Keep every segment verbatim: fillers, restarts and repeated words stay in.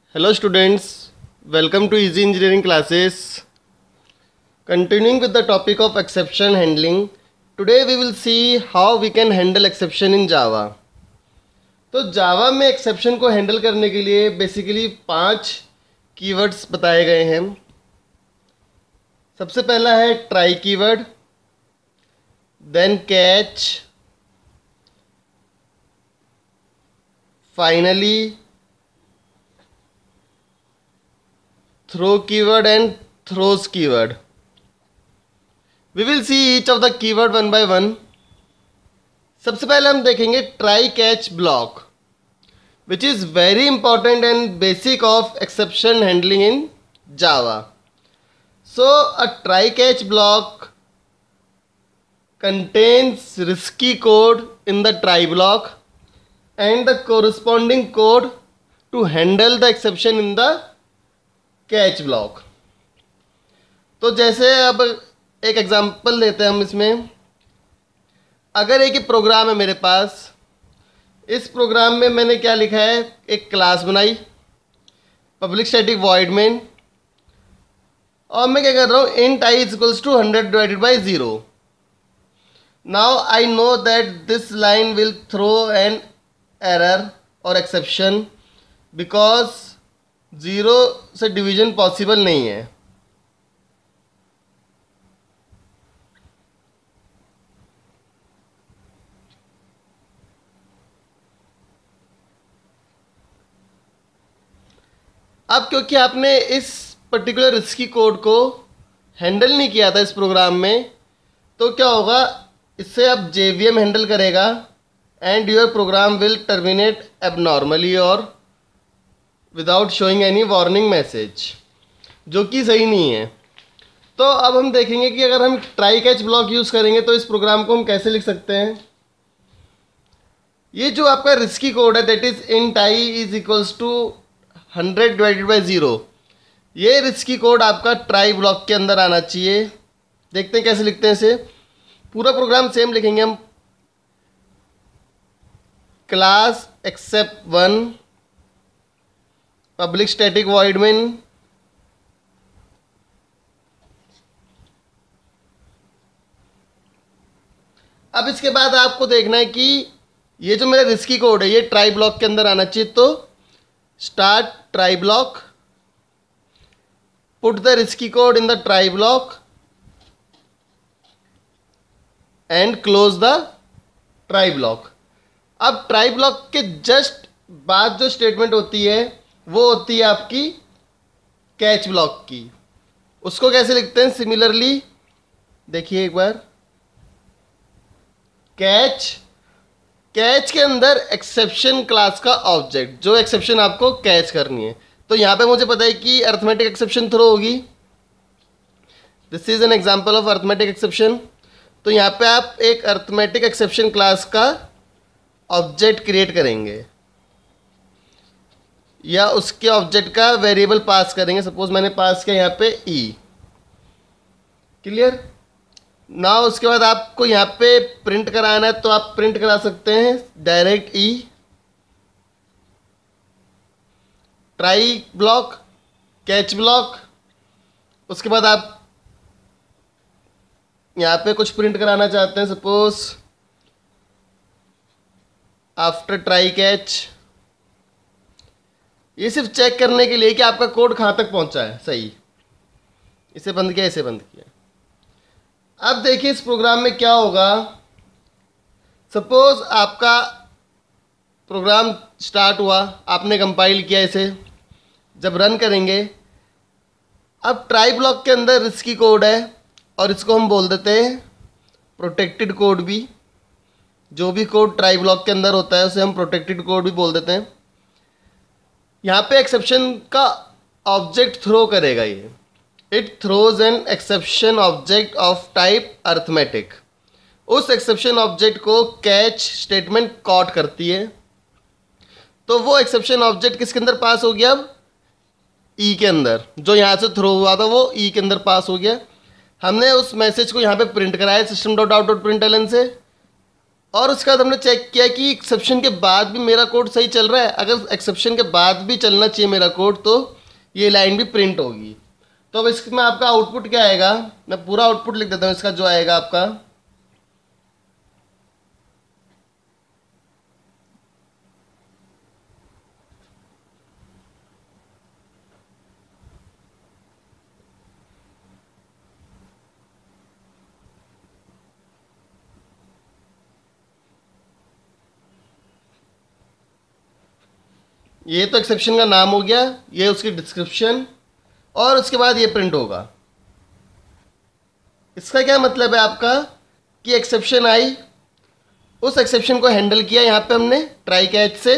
Hello students, welcome to Easy Engineering classes. Continuing with the topic of exception handling, today we will see how we can handle exception in Java. तो जावा में exception को handle करने के लिए basically पांच keywords बताए गए हैं. सबसे पहला है try keyword, then catch, finally throw keyword and throws keyword. We will see each of the keyword one by one. सबसे पहले हम देखेंगे try catch block, which is very important and basic of exception handling in Java. So a try catch block contains risky code in the try block and the corresponding code to handle the exception in the catch block. तो जैसे अब एक example लेते हैं हम इसमें. अगर एक ही प्रोग्राम है मेरे पास, इस प्रोग्राम में मैंने क्या लिखा है, एक क्लास बनाई पब्लिक स्टैटिक वॉइड मेन, और मैं क्या कर रहा हूँ, int I is equals to hundred divided by zero. Now I know that this line will throw an error और एक्सेप्शन बिकॉज ज़ीरो से डिवीजन पॉसिबल नहीं है. अब क्योंकि आपने इस पर्टिकुलर रिस्की कोड को हैंडल नहीं किया था इस प्रोग्राम में, तो क्या होगा, इससे अब जे वी एम हैंडल करेगा and your program will terminate abnormally और without showing any warning message, जो कि सही नहीं है. तो अब हम देखेंगे कि अगर हम ट्राई कैच ब्लॉक यूज़ करेंगे तो इस प्रोग्राम को हम कैसे लिख सकते हैं. ये जो आपका रिस्की कोड है, that is int I is equals to hundred divided by zero, ये रिस्की कोड आपका ट्राई ब्लॉक के अंदर आना चाहिए. देखते हैं कैसे लिखते हैं इसे. पूरा प्रोग्राम सेम लिखेंगे हम. Class except one public static void main, अब इसके बाद आपको देखना है कि ये जो मेरा रिस्की कोड है ये ट्राई ब्लॉक के अंदर आना चाहिए. तो start try block, put the risky code in the try block and close the try block. अब ट्राई ब्लॉक के जस्ट बाद जो स्टेटमेंट होती है वो होती है आपकी कैच ब्लॉक की. उसको कैसे लिखते हैं, सिमिलरली देखिए एक बार. कैच, कैच के अंदर एक्सेप्शन क्लास का ऑब्जेक्ट, जो एक्सेप्शन आपको कैच करनी है. तो यहाँ पे मुझे पता है कि अर्थमेटिक एक्सेप्शन थ्रो होगी. This is an example of arithmetic exception. तो यहाँ पे आप एक अर्थमेटिक एक्सेप्शन क्लास का ऑब्जेक्ट क्रिएट करेंगे या उसके ऑब्जेक्ट का वेरिएबल पास करेंगे. सपोज मैंने पास किया यहाँ पे ई. क्लियर ना. उसके बाद आपको यहाँ पे प्रिंट कराना है तो आप प्रिंट करा सकते हैं direct E try block catch block. उसके बाद आप यहाँ पे कुछ प्रिंट कराना चाहते हैं, सपोज आफ्टर ट्राई कैच. ये सिर्फ चेक करने के लिए कि आपका कोड कहाँ तक पहुँचा है सही. इसे बंद किया, इसे बंद किया. अब देखिए इस प्रोग्राम में क्या होगा. सपोज आपका प्रोग्राम स्टार्ट हुआ, आपने कंपाइल किया इसे. जब रन करेंगे, अब ट्राई ब्लॉक के अंदर रिस्की कोड है और इसको हम बोल देते हैं प्रोटेक्टेड कोड भी. जो भी कोड ट्राई ब्लॉक के अंदर होता है उसे हम प्रोटेक्टेड कोड भी बोल देते हैं. यहाँ पे एक्सेप्शन का ऑब्जेक्ट थ्रो करेगा ये. It throws an exception object of type arithmetic. उस एक्सेप्शन ऑब्जेक्ट को कैच स्टेटमेंट कॉट करती है. तो वो एक्सेप्शन ऑब्जेक्ट किसके अंदर पास हो गया, अब ई के अंदर. जो यहाँ से थ्रो हुआ था वो ई के अंदर पास हो गया. हमने उस मैसेज को यहाँ पे प्रिंट कराया system dot out dot print L N से. और उसके बाद हमने चेक किया कि एक्सेप्शन के बाद भी मेरा कोड सही चल रहा है। अगर एक्सेप्शन के बाद भी चलना चाहिए मेरा कोड तो ये लाइन भी प्रिंट होगी। तो अब इसमें आपका आउटपुट क्या आएगा, मैं पूरा आउटपुट लिख देता हूँ इसका जो आएगा आपका। ये तो एक्सेप्शन का नाम हो गया, ये उसकी डिस्क्रिप्शन, और उसके बाद ये प्रिंट होगा। इसका क्या मतलब है आपका कि एक्सेप्शन आई, उस एक्सेप्शन को हैंडल किया यहाँ पे हमने ट्राई कैच से,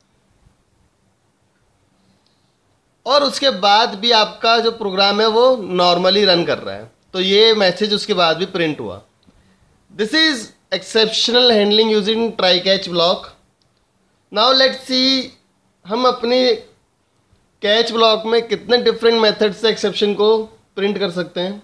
और उसके बाद भी आपका जो प्रोग्राम है वो नॉर्मली रन कर रहा है, तो ये मैसेज उसके बाद भी प्रिंट हुआ। This is exceptional handling using try catch block. Now let's see हम अपनी कैच ब्लॉक में कितने डिफरेंट मेथड से एक्सेप्शन को प्रिंट कर सकते हैं।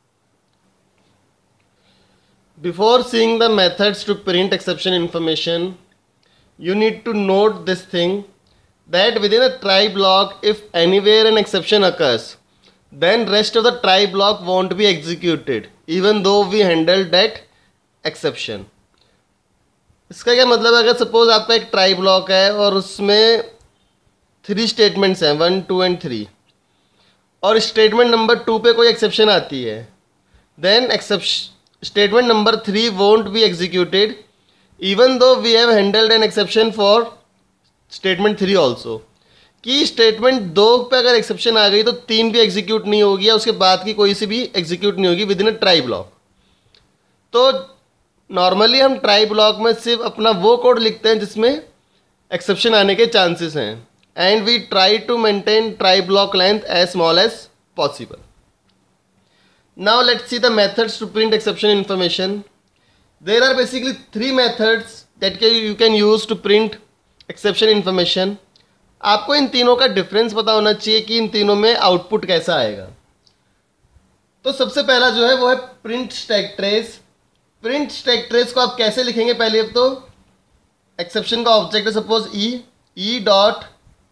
Before seeing the methods to print exception information, you need to note this thing that within a try block, if anywhere an exception occurs, then rest of the try block won't be executed even though we handled that exception. इसका क्या मतलब है, अगर suppose आपका एक try block है और उसमें थ्री स्टेटमेंट्स हैं, वन टू एंड थ्री, और स्टेटमेंट नंबर टू पे कोई एक्सेप्शन आती है, then exception statement number three won't be executed even though we have handled an exception for statement three also. कि स्टेटमेंट दो पे अगर एक्सेप्शन आ गई तो तीन भी एग्जीक्यूट नहीं होगी या उसके बाद की कोई सी भी एग्जीक्यूट नहीं होगी within a try block. तो नॉर्मली हम ट्राई ब्लॉक में सिर्फ अपना वो कोड लिखते हैं जिसमें एक्सेप्शन आने के चांसेस हैं, and we try to maintain try block length as small as possible. Now let's see the methods to print exception information. There are basically three methods that can, you can use to print exception information. आपको इन तीनों का difference पता होना चाहिए कि इन तीनों में output कैसा आएगा। तो सबसे पहला जो है वो है print stack trace. Print stack trace को आप कैसे लिखेंगे, पहले अब तो एक्सेप्शन का ऑब्जेक्ट है suppose E E dot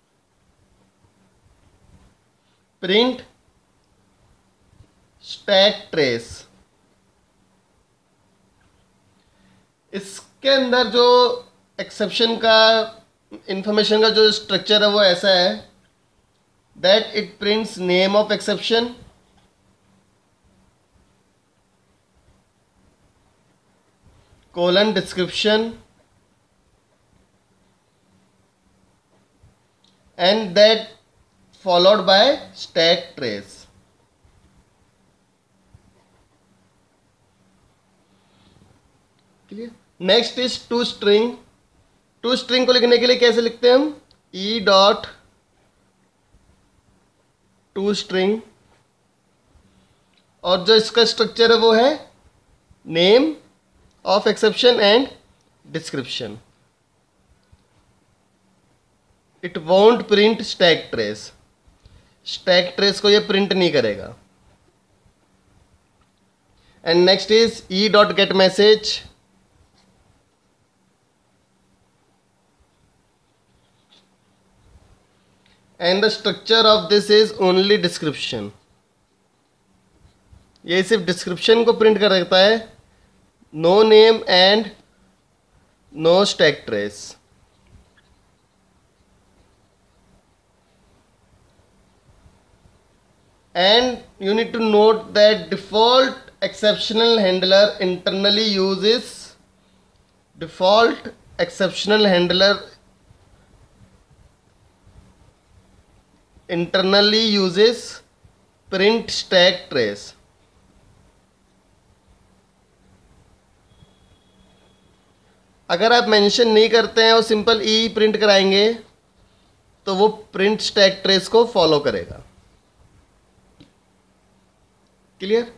print stack trace. इसके अंदर जो एक्सेप्शन का इंफॉर्मेशन का जो स्ट्रक्चर है वो ऐसा है that it prints name of exception, colon description, and that followed by stack trace. Next is to string. To string को लिखने के लिए कैसे लिखते हैं हम, ई डॉट टू स्ट्रिंग, और जो इसका स्ट्रक्चर है वो है name of exception and description. It won't print stack trace, stack trace को ये प्रिंट नहीं करेगा। And next is E dot get message. And the structure of this is only description. ये सिर्फ डिस्क्रिप्शन को प्रिंट कर देता है, no name and no stack trace. And you need to note that default exceptional handler internally uses default exceptional handler internally uses print stack trace। अगर आप mention नहीं करते हैं और सिंपल ई प्रिंट कराएंगे तो वो प्रिंट स्टैक ट्रेस को फॉलो करेगा। क्लियर?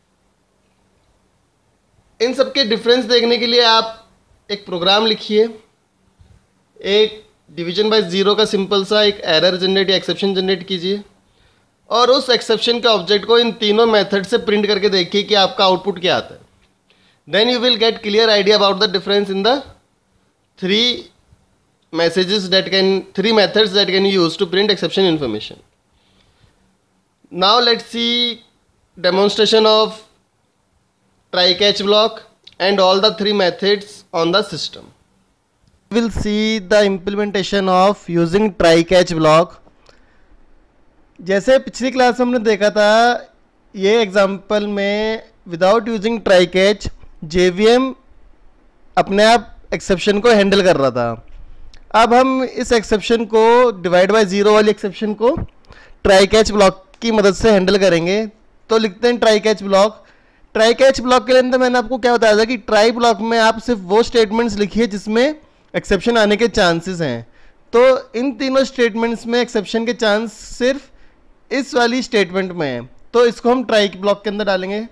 इन सब के डिफरेंस देखने के लिए आप एक प्रोग्राम लिखिए, एक डिवीजन बाय ज़ीरो का सिंपल सा एक एरर जनरेट या एक्सेप्शन जनरेट कीजिए, और उस एक्सेप्शन के ऑब्जेक्ट को इन तीनों मेथड से प्रिंट करके देखिए कि आपका आउटपुट क्या आता है। then you will get clear idea about the difference in the three messages that can three methods that can use to print exception information. Now let's see demonstration of try catch block and all the three methods on the system. We will see the implementation of using try catch block. जैसे पिछली class में हमने देखा था, ये example में without using try catch JVM अपने आप एक्सेप्शन को हैंडल कर रहा था. अब हम इस एक्सेप्शन को डिवाइड बाय ज़ीरो वाली एक्सेप्शन को ट्राई कैच ब्लॉक की मदद से हैंडल करेंगे. तो लिखते हैं try catch block. Try catch block के लिए अंदर मैंने आपको क्या बताया था कि ट्राई ब्लॉक में आप सिर्फ वो स्टेटमेंट्स लिखिए जिसमें एक्सेप्शन आने के चांसेस हैं. तो इन तीनों स्टेटमेंट्स में एक्सेप्शन के चांस सिर्फ इस वाली स्टेटमेंट में है. तो इसको हम ट्राई ब्लॉक के अंदर डालेंगे.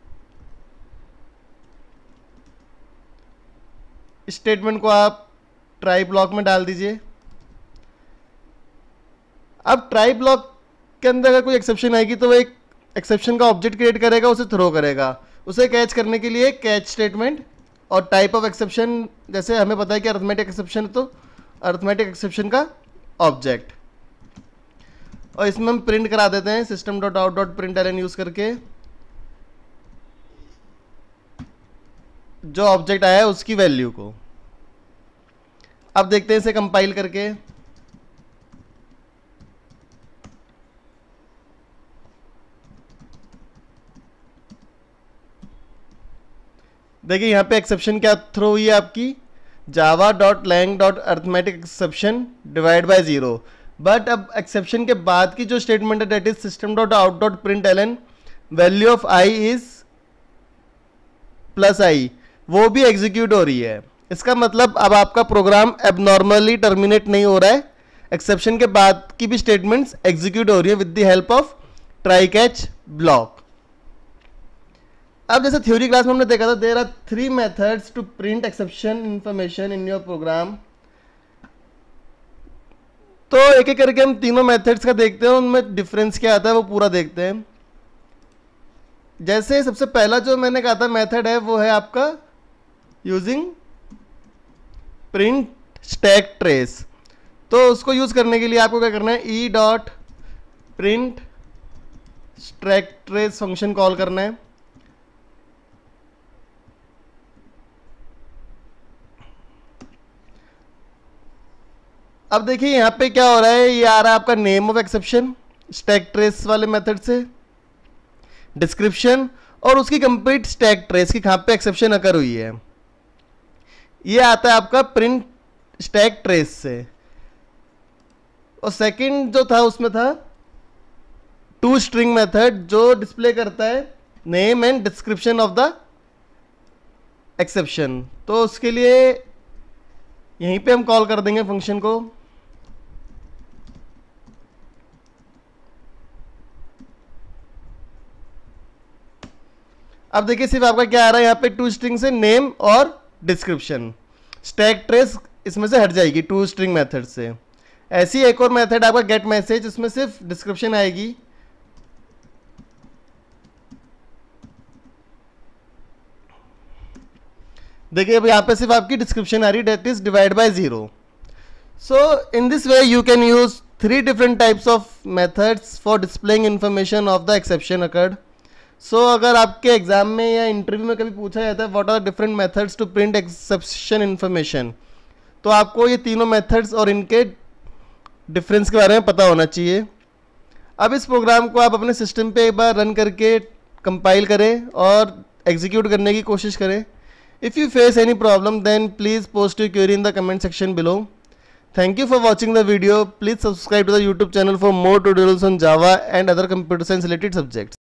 स्टेटमेंट को आप ट्राई ब्लॉक में डाल दीजिए. अब ट्राई ब्लॉक के अंदर अगर कोई एक्सेप्शन आएगी तो वो एक एक्सेप्शन का ऑब्जेक्ट क्रिएट करेगा, उसे थ्रो करेगा. उसे कैच करने के लिए कैच स्टेटमेंट और टाइप ऑफ एक्सेप्शन, जैसे हमें पता है कि अरिथमेटिक एक्सेप्शन है तो अरिथमेटिक एक्सेप्शन का ऑब्जेक्ट. और इसमें हम प्रिंट करा देते हैं system dot out dot print L N use करके जो ऑब्जेक्ट आया है उसकी वैल्यू को. अब देखते हैं इसे कंपाइल करके. देखिए यहाँ पे एक्सेप्शन क्या थ्रो हुई है आपकी, Java dot lang dot arithmetic exception divide by zero. But अब एक्सेप्शन के बाद की जो स्टेटमेंट है that is system dot out dot print L N value of I is plus I, वो भी एग्जीक्यूट हो रही है. इसका मतलब अब आपका प्रोग्राम एबनॉर्मली टर्मिनेट नहीं हो रहा है. एक्सेप्शन के बाद की भी स्टेटमेंट्स एग्जीक्यूट हो रही है with the help of try catch block. अब जैसे थ्योरी क्लास में हमने देखा था, there are three methods to print exception information in your program. तो एक एक करके हम तीनों मेथड्स का देखते हैं, उनमें डिफरेंस क्या आता है वो पूरा देखते हैं. जैसे सबसे पहला जो मैंने कहा था मेथड है वो है आपका यूजिंग प्रिंट स्टैक ट्रेस. तो उसको यूज करने के लिए आपको क्या करना है, E dot print stack trace function call करना है. अब देखिए यहाँ पे क्या हो रहा है, ये आ रहा है आपका name of exception stack trace वाले मेथड से, डिस्क्रिप्शन और उसकी कंप्लीट स्टैक ट्रेस की कहाँ पे एक्सेप्शन अकर हुई है. ये आता है आपका प्रिंट स्टैक ट्रेस से. और सेकंड जो था उसमें था टू स्ट्रिंग मेथड जो डिस्प्ले करता है name and description of the exception. तो उसके लिए यहीं पे हम कॉल कर देंगे फंक्शन को. अब देखिए सिर्फ आपका क्या आ रहा है यहाँ पे, टू स्ट्रिंग से नेम और डिस्क्रिप्शन. स्टैक ट्रेस इसमें से हट जाएगी टू स्ट्रिंग मेथड से. ऐसी एक और मेथड आपका गेट मैसेज, उसमें सिर्फ डिस्क्रिप्शन आएगी. देखिए अब यहाँ पे सिर्फ आपकी डिस्क्रिप्शन आ रही, that is divide by zero. So in this way you can use three different types of methods for displaying information of the exception occurred. So so, अगर आपके एग्जाम में या इंटरव्यू में कभी पूछा जाता है what are different methods to print exception information, तो आपको ये तीनों मेथड्स और इनके डिफरेंस के बारे में पता होना चाहिए. अब इस प्रोग्राम को आप अपने सिस्टम पे एक बार रन करके कंपाइल करें और एग्जीक्यूट करने की कोशिश करें. If you face any problem then please post your query in the comment section below. Thank you for watching the video. Please subscribe to the YouTube channel for more tutorials on Java and other computer science related subjects.